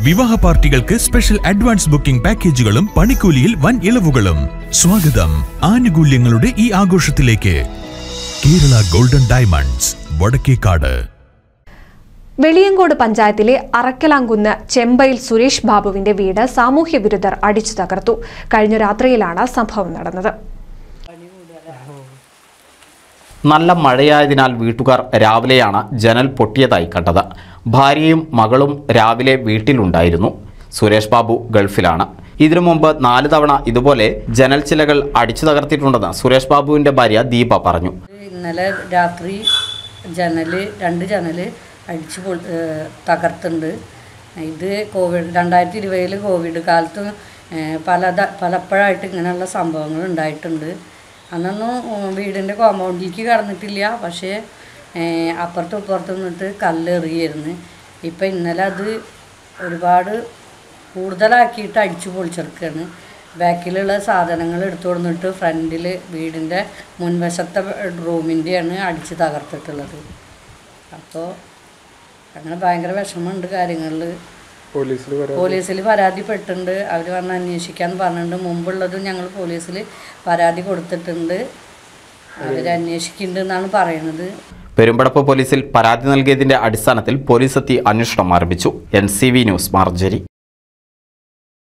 വിവാഹ പാർട്ടികൾക്ക് special advance booking പാക്കേജുകളും പണിക്കൂലിയിൽ വൻ ഇളവുകളും. സ്വാഗതം ആനുകൂല്യങ്ങളുടെ ഈ ആഘോഷത്തിലേക്ക്. Kerala golden diamonds, Vadakkekad. വെളിയങ്കോട് പഞ്ചായത്തിലെ അറക്കലാംകുന്ന് ചെമ്പയിൽ സുരേഷ് ബാബുവിന്റെ വീട് സാമൂഹ്യ വിരുദ്ധർ അടിച്ചു തകർത്തു. കഴിഞ്ഞ രാത്രിയിലാണ് സംഭവം നടന്നത്. നല്ല മഴയായതിനാൽ വീട്ടുകാർ രാവിലെയാണ് ജനൽ പൊട്ടിയതായി കണ്ടത്. ഭാര്യയും മകളും രാവിലെ വീട്ടിലുണ്ടായിരുന്നു. സുരേഷ് ബാബു ഗൾഫിലാണ്. ഇതിനു മുമ്പ് 4 തവണ ഇതുപോലെ ജനൽ ചിലകൾ അടിച്ചു തകർത്തിട്ടുണ്ടെന്ന് സുരേഷ് ബാബുവിന്റെ ഭാര്യ ദീപ പറഞ്ഞു. ഇന്നലെ രാത്രി 2 ജനല് അടിച്ചു തകർത്തുണ്ട്. ഇത് 2020 കോവിഡ് കാലത്ത് പലപ്പോഴായിട്ട് ഇങ്ങനെയുള്ള സംഭവങ്ങൾ ഉണ്ടായിട്ടുണ്ട്. അന്നൊന്നും വീടിൻ്റെ കോമ്പൗണ്ടിലേക്ക് കടന്നിട്ടില്ല, പക്ഷേ അപ്പുറത്തും ഇപ്പുറത്തും നിന്നിട്ട് കല്ലെറിയായിരുന്നു. ഇപ്പം ഇന്നലെ അത് ഒരുപാട് കൂടുതലാക്കിയിട്ട് അടിച്ചു പൊളിച്ചെടുക്കുകയാണ്. ബാക്കിലുള്ള സാധനങ്ങൾ എടുത്തു കൊടുത്തിട്ട് ഫ്രണ്ടിൽ വീടിൻ്റെ മുൻവശത്തെ റൂമിൻ്റെയാണ് അടിച്ച് തകർത്തിട്ടുള്ളത്. അപ്പോൾ അങ്ങനെ ഭയങ്കര വിഷമമുണ്ട് കാര്യങ്ങളിൽ. പോലീസിൽ പരാതിപ്പെട്ടിട്ടുണ്ട്. അവർ വന്ന് അന്വേഷിക്കാമെന്ന് പറഞ്ഞിട്ടുണ്ട്. മുമ്പുള്ളതും ഞങ്ങൾ പോലീസിൽ പരാതി കൊടുത്തിട്ടുണ്ട്. അവർ അന്വേഷിക്കുന്നുണ്ടെന്നാണ് പറയുന്നത്. പെരുമ്പടപ്പ് പോലീസിൽ പരാതി നൽകിയതിന്റെ അടിസ്ഥാനത്തിൽ പോലീസ് എത്തി അന്വേഷണം ആരംഭിച്ചു. NCV news, മാർജരി.